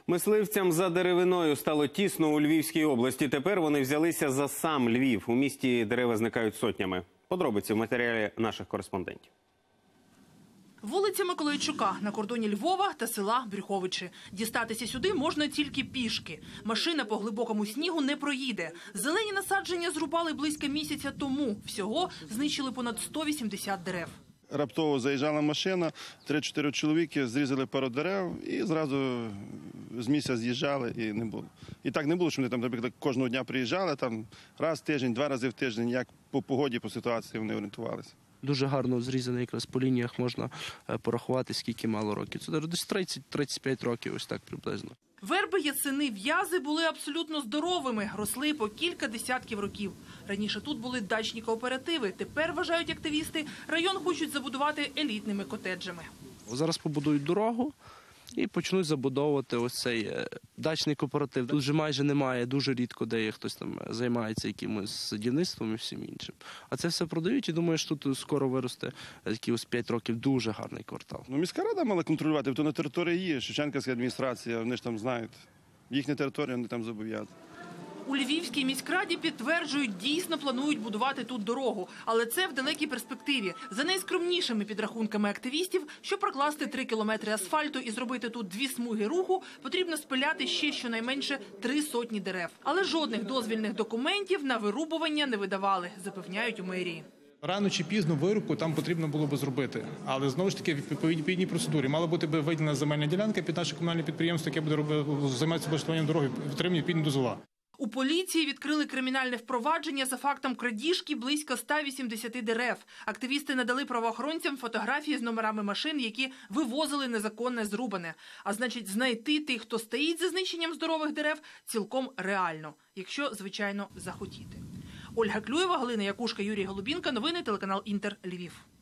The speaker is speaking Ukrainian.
Мисливцям за деревиною стало тісно у Львівській області. Тепер вони взялися за сам Львів. У місті дерева зникають сотнями. Подробиці в матеріалі наших кореспондентів. Вулиця Миколайчука на кордоні Львова та села Брюховичі. Дістатися сюди можна тільки пішки. Машина по глибокому снігу не проїде. Зелені насадження зрубали близько місяця тому. Всього знищили понад 180 дерев. Раптово заїжджала машина, 3-4 чоловіки зрізали пару дерев і зразу з місця з'їжджали і не було. І так не було, що вони там, наприклад, кожного дня приїжджали, там раз в тиждень, 2 рази в тиждень, як по погоді, по ситуації вони орієнтувалися. Дуже гарно зрізаний, якраз по лініях можна порахувати, скільки мало років. Це десь 30-35 років, ось так приблизно. Верби, ясени, в'язи були абсолютно здоровими, росли по кілька десятків років. Раніше тут були дачні кооперативи. Тепер, вважають активісти, район хочуть забудувати елітними котеджами. Зараз побудують дорогу і почнуть забудовувати ось цей дачний кооператив. Тут вже майже немає, дуже рідко, де хтось там займається якимось садівництвом і всім іншим. А це все продають і думаю, що тут скоро виросте ось 5 років дуже гарний квартал. Міська рада мала контролювати, то на території є Шевченківська адміністрація, вони ж там знають. Їхня територія, вони там зобов'язані. У Львівській міськраді підтверджують, дійсно планують будувати тут дорогу. Але це в далекій перспективі. За найскромнішими підрахунками активістів, щоб прокласти 3 кілометри асфальту і зробити тут 2 смуги руху, потрібно спиляти ще щонайменше 300 дерев. Але жодних дозвільних документів на вирубування не видавали, запевняють у мерії. Рано чи пізно вирубку там потрібно було би зробити. Але, знову ж таки, в відповідній процедурі. Мала бути би виділена земельна ділянка під наше комунальне підприємство, яке буде займатися облаштуванням дороги, отримання відповідні дозвола. У поліції відкрили кримінальне впровадження за фактом крадіжки близько 180 дерев. Активісти надали правоохоронцям фотографії з номерами машин, які вивозили незаконне зрубане. А значить, знайти тих, хто стоїть за знищенням здорових дерев, цілком реально. Якщо, звичайно, захотіти. Ольга Клюєва, Галина Якушка, Юрій Голубінка. Новини телеканал Інтер, Львів.